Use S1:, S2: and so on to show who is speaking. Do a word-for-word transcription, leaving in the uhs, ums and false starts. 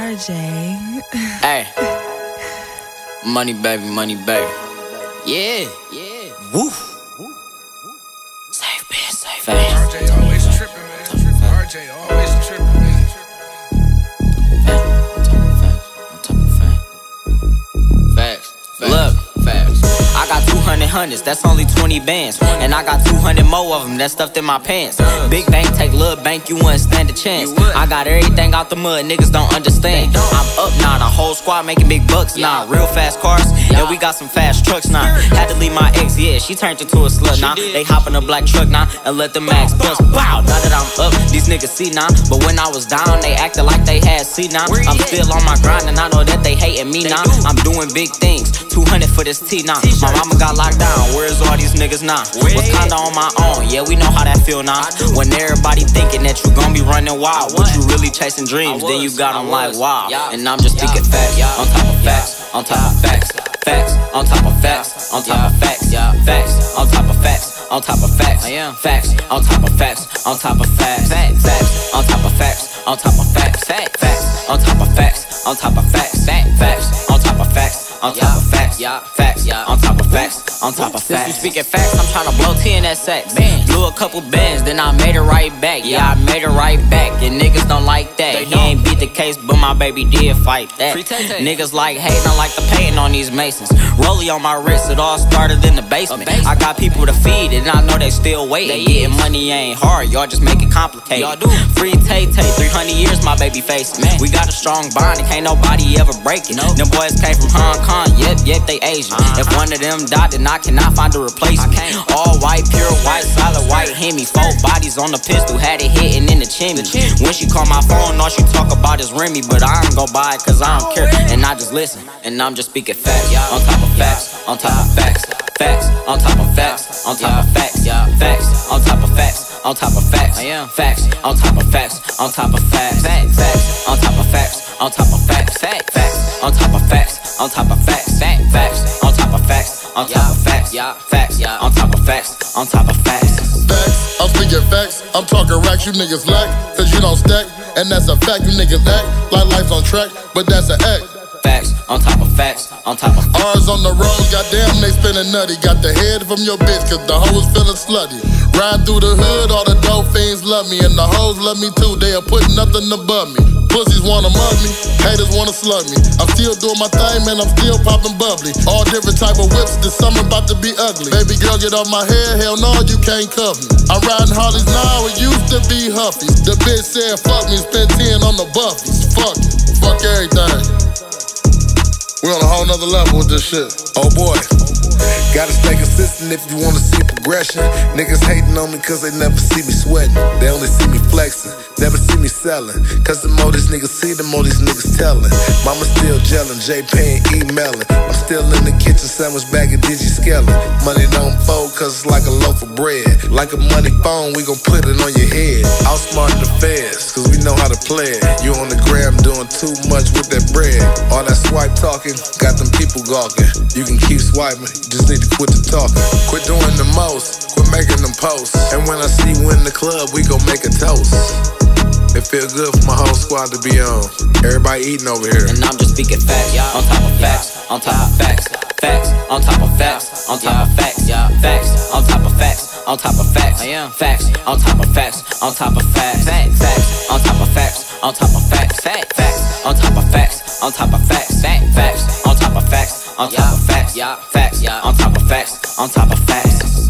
S1: R J.
S2: Hey, money baby, money baby. Yeah, yeah. Woo. Safe bitch, safe bitch.
S3: R J always tripping, man. R J always tripping, man.
S2: On top of facts, on top of facts. Facts. Look, facts. I got two hundred hundreds, that's only twenty bands. And I got two hundred more of them, that's stuffed in my pants. Big bank take little bank, you wouldn't stand a chance. I got everything out the mud, niggas don't understand. I'm up now, the whole squad making big bucks now. Real fast cars, and we got some fast trucks now. Had to leave my ex, yeah, she turned into a slut now. They hop in a black truck now, and let the max bust. Wow, now that I'm up, these niggas see now. But when I was down, they acted like they had C now. I'm still on my grind, and I know that they hating me now. I'm doing big things, two hundred for this T now. My mama got locked down, where's all these niggas now? Was kinda on my own, yeah, we know how that feel now. When everybody thinking that you gon' be running wild, but you really chasing dreams, then you got them like wow. And I'm just speaking facts, on top of facts, on top of facts. Facts, on top of facts, on top of facts, facts, on top of facts, on top of facts, facts, on top of facts, on top of facts, facts, on top of facts, on top of facts, facts, on top of facts, on top of facts, facts, on top of facts, on top of facts, facts, on top of facts, on top of facts. Since you speaking facts, I'm tryna blow T in that sack. Blew a couple bands, then I made it right back. Yeah, I made it right back, and niggas don't like that. He ain't beat the case, but my baby did fight that. Niggas like hating, I like the painting on these masons. Rollie on my wrist, it all started in the basement. I got people to feed, and I know they still waiting. Getting money ain't hard, y'all just make it complicated. Free Tay Tay, three hundred years my baby facing. We got a strong bond, and can't nobody ever break it. Them boys came from Hong Kong, yep, yep, they Asian. If one of them died, then I cannot find a replacement. All white, pure white, solid white Hemi. Four bodies on the pistol, had it hitting in the chimney. When she call my phone, all she talk about is Remy. But I don't go buy it cause I don't care, and I just listen. And I'm just speaking facts, on top of facts, on top of facts, facts, on top of facts, on top of facts, facts, on top of facts, on top of facts, facts, on top of facts, on top of facts, facts, on top of facts, on top of facts, facts, on top of facts, on top of facts, facts, on top of facts, on top of facts, facts, on top of facts, on top of facts.
S4: Facts, I'm speaking facts, I'm talking racks, you niggas lack, cause you don't stack, and that's a fact, you niggas act like life's on track, but that's an act.
S2: Facts, on top of facts, on top of facts.
S4: Ours on the road, goddamn they spinning nutty. Got the head from your bitch, cause the hoes feeling slutty. Ride through the hood, all the dope fiends love me, and the hoes love me too, they are putting nothing above me. Pussies wanna mug me, haters wanna slug me. I'm still doing my thing, man, I'm still popping bubbly. All different type of whips, this summer about to be ugly. Baby girl, get off my head, hell no, you can't cuff me. I'm riding Harleys now, it used to be Huffy. The bitch said fuck me, spent ten on the Buffies. Fuck it, fuck everything. We on a whole nother level with this shit.
S5: Oh boy, gotta stay consistent if you wanna see progression. Niggas hating on me cause they never see me sweating. They only see me flexing, never see me selling. Cause the more these niggas see, the more these niggas telling. Mama still gelling, J P emailing. I'm still in the kitchen, sandwich bag of digi scaling. Money don't fold cause it's like a loaf of bread. Like a money phone, we gon' put it on your head. Outsmart the feds, cause we know how to play it. You on the gram doing too much with that bread. All that swipe talking got them people gawking. You can keep swiping, you just need to quit the talking. Quit doing the most, quit making them posts. And when I see you in the club, we gon' make a toast. It feel good for my whole squad to be on. Everybody eating over here.
S2: And I'm just speaking facts, on top of facts, on top of facts, facts, on top of facts, on top of facts, facts, on top of facts, on top of facts, facts, on top of facts, on top of facts, facts, on top of facts, on top of facts, facts, on top of facts, on top of facts, facts, on top of facts, on top of facts, facts, on top of facts, on top of facts.